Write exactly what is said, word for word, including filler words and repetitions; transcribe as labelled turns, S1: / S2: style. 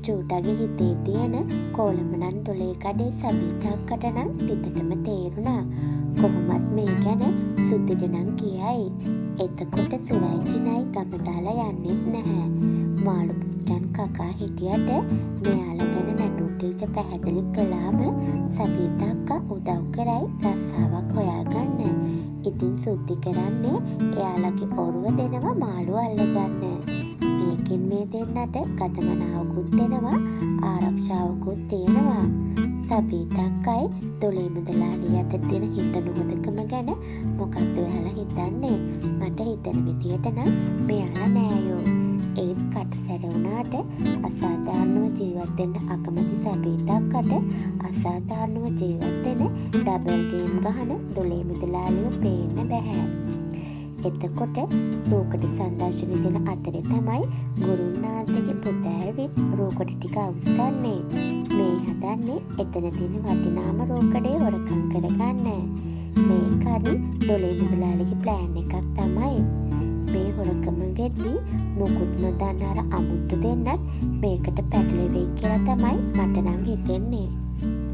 S1: චූටගේ හිතේ තියෙන කෝලමනන් දොලේ කඩේ සබීතාක්කට නම් තිතටම තේරුණා. කොහොමත් මේ ගැන සුද්දිට නම් කියයි. එතකොට සුරයි චිනයි ගම දාලා යන්නෙත් නැහැ. මාළු පුච්චන් කකා හිටියට මෙයාලා ගැන නටු ටීචර් පැහැදිලි කළාම සබීතාක්කා උදව් කරයි රස්සාවක් හොයාගන්න. ඉතින් සුද්දි කරන්නේ එයාලගේ ඔරුව දෙනවා මාළු අල්ලගන්න. මේකින් මේ දෙන්නට ගතමනාවකුත් දෙනවා, ආරක්ෂාවකුත් තියෙනවා. සබීතාක්කයි දොලේ මුදලාලි අතර දෙන හිත නොහොදකම ගැන මොකක්ද ඔයාලා හිතන්නේ? මට හිතන විදියට නම් මෙයාලා නෑයෝ. ඒත් කට සැර වුණාට අසාධාරණව ජීවත් වෙන්න අකමැති සබීතාක්කට අසාධාරණව ජීවත් වෙන ඩබල් ගේම් ගහන දොලේ මුදලාලිව පේන්න බෑ. එතකොට රූකඩ සංදර්ශන දෙන අතරේ තමයි ගුරුන්නාන්සේගේ පුතා ඇවිත් රූකඩ ටික අවුස්සන්නේ. මේ හදන්නේ එතන තියෙන වටිනාම රූකඩේ හොරකම් කරගන්න. මේකත් දොලේ මුදලාලිගේ ප්ලෑන් එකක් තමයි. මේ හොරකම වෙද්දී මොකුත් නොදන්න අර අමුත්තු දෙන්නත් මේකට පැටලෙවෙයි කියලා තමයි මට නම් හිතෙන්නේ.